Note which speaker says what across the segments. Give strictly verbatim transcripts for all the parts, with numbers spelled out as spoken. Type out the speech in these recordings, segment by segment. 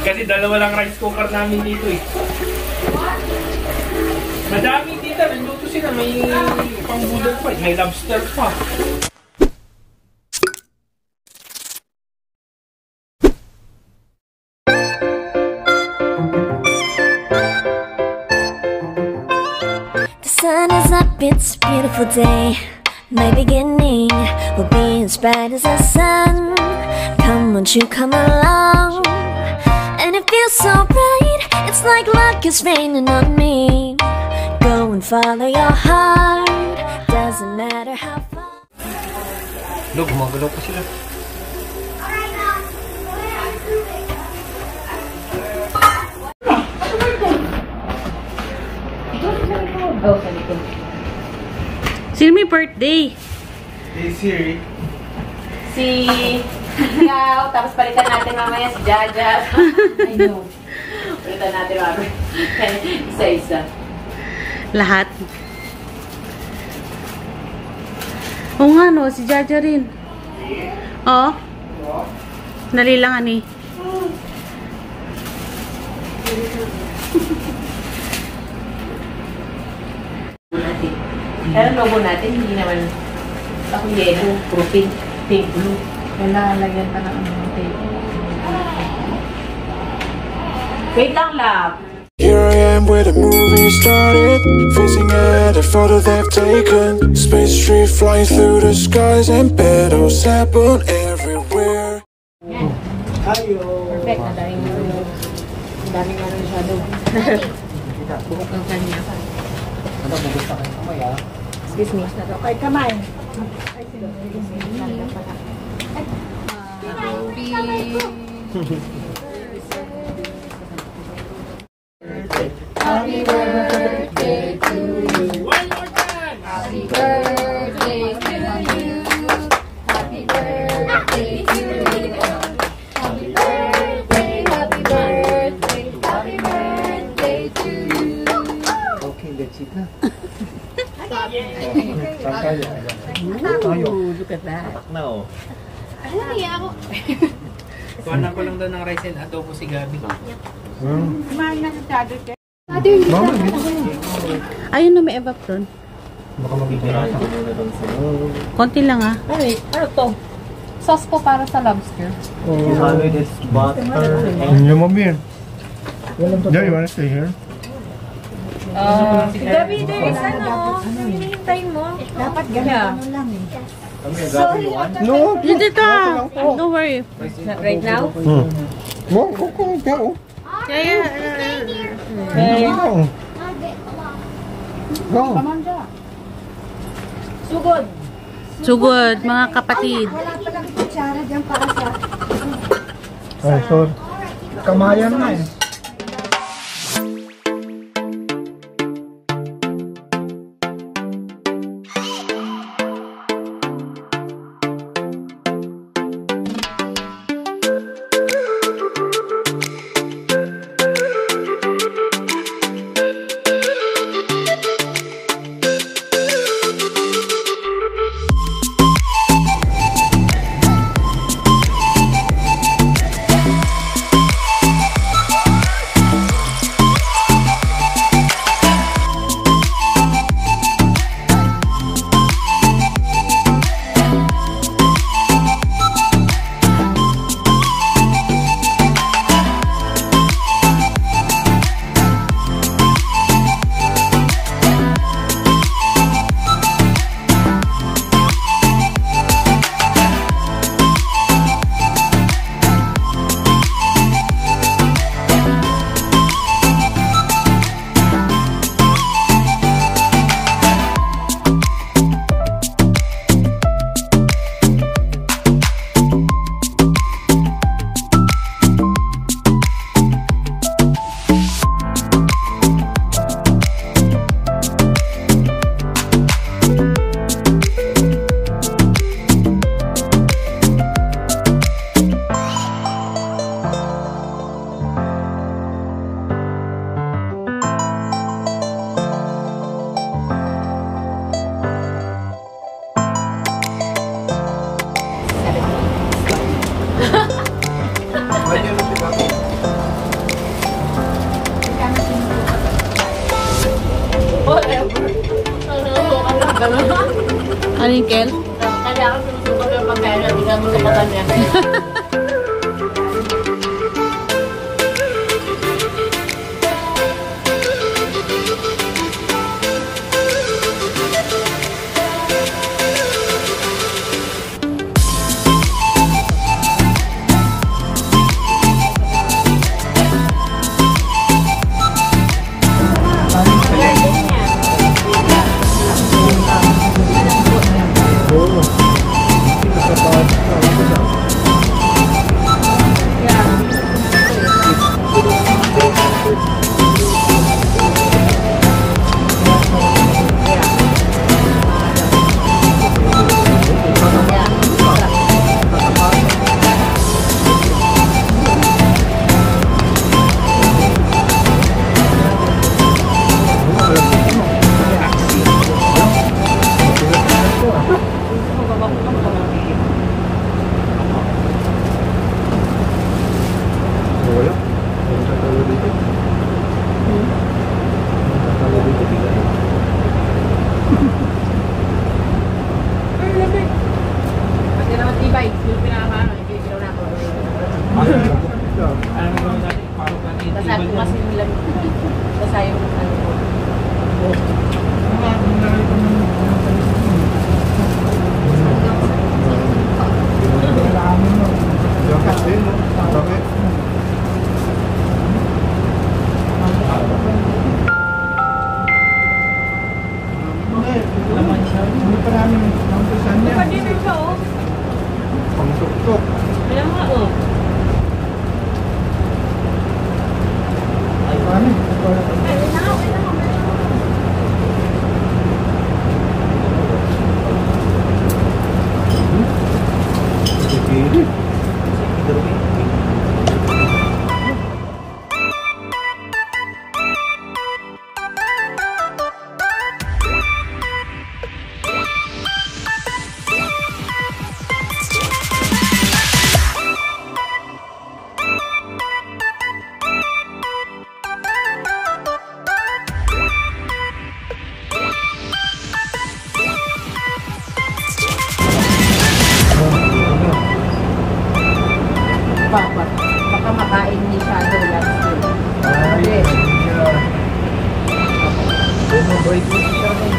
Speaker 1: Kasi dalawa lang rice cooker namin dito eh. Madami dito, nagluto sila, may pang-budol pa, may lobster pa.
Speaker 2: The sun is up, it's a beautiful day. My beginning will be as bright as the sun. Come, won't you come along? And it feels so bright, it's like luck is raining on me. Go and follow your heart, doesn't matter how far.
Speaker 1: Look, gumagalaw pa sila.
Speaker 3: Oh, ganito.
Speaker 4: Sino may birthday?
Speaker 1: Hey Siri.
Speaker 3: Si Ikaw, tapos palitan natin mamaya si Jaja. I know. Palitan natin mamaya. Isa-isa.
Speaker 4: Lahat. Oo nga no, si Jaja rin. Oo. Dali lang ani.
Speaker 3: Pero logo natin, hindi naman ako yelo, puro pink, pink blue. Kailangan lagyan pa ng ano tape. Wait lang, love.
Speaker 5: Here I am where the movie started, facing at a photo they've taken. Space tree flying through the skies and battles happen everywhere.
Speaker 3: Perfect, na daming ano. Daming ano shadow. Bukok ang kanya.
Speaker 1: Ano, bugusta kayo kamay ah?
Speaker 3: Excuse me. Ay, kamay.
Speaker 6: Happy birthday to you.
Speaker 1: One more time!
Speaker 6: Happy birthday to you. Happy birthday to you. Happy birthday, happy birthday, happy birthday to you.
Speaker 1: Okay, that's it na.
Speaker 3: Ooh, look at that.
Speaker 1: No.
Speaker 6: Ano niya ako?
Speaker 1: Kuhanan ko lang daw ng rice and adobo si Gabi.
Speaker 3: Kumain na sa shadow, Che.
Speaker 4: Ayun na, may evap doon.
Speaker 1: Baka magiging
Speaker 4: Konti lang ah.
Speaker 3: Ay, ano to? Sauce po para sa lobster.
Speaker 1: Ano is butter
Speaker 7: And your mom here. Yeah, you wanna stay here?
Speaker 3: Uh, si Gabi, there is ano. Ano hinihintayin mo? Dapat ganito lang eh.
Speaker 6: Sorry,
Speaker 7: No.
Speaker 4: Hindi ka. Don't worry.
Speaker 3: Right now?
Speaker 7: Hmm. Go, go, go, go.
Speaker 4: Yeah, yeah.
Speaker 7: Go. Go.
Speaker 3: Sugod.
Speaker 4: Sugod, mga kapatid.
Speaker 6: wala pa lang kutsara dyan para sa...
Speaker 7: Ay, so, kamayan na eh.
Speaker 4: Nickel?
Speaker 3: Kaya ako sinusukat yung pagkain na bigyan mo sa mata niya. Baka makain ni Shadow last year. Ay, yeah. Bumabay ko siya ng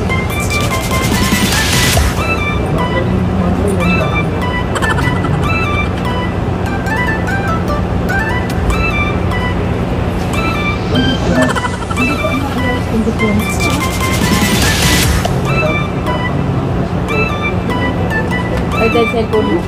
Speaker 3: ay, dahil cellphone mo.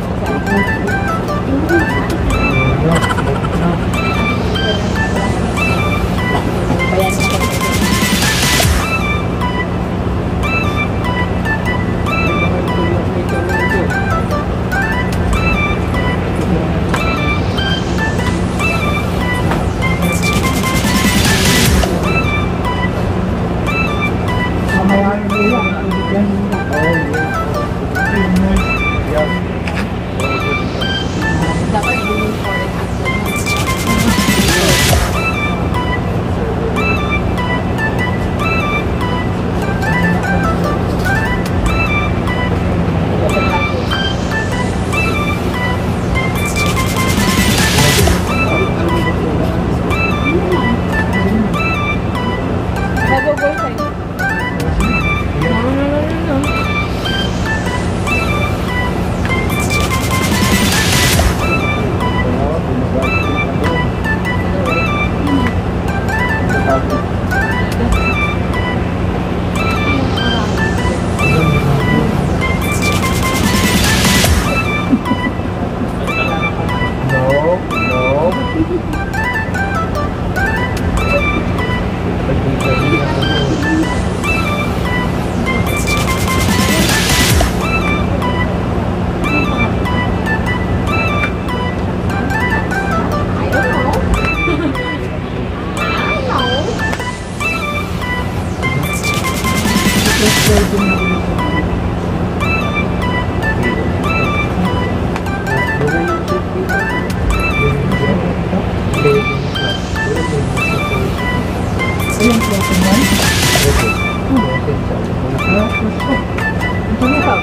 Speaker 3: Ito na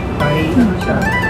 Speaker 7: Ano siya?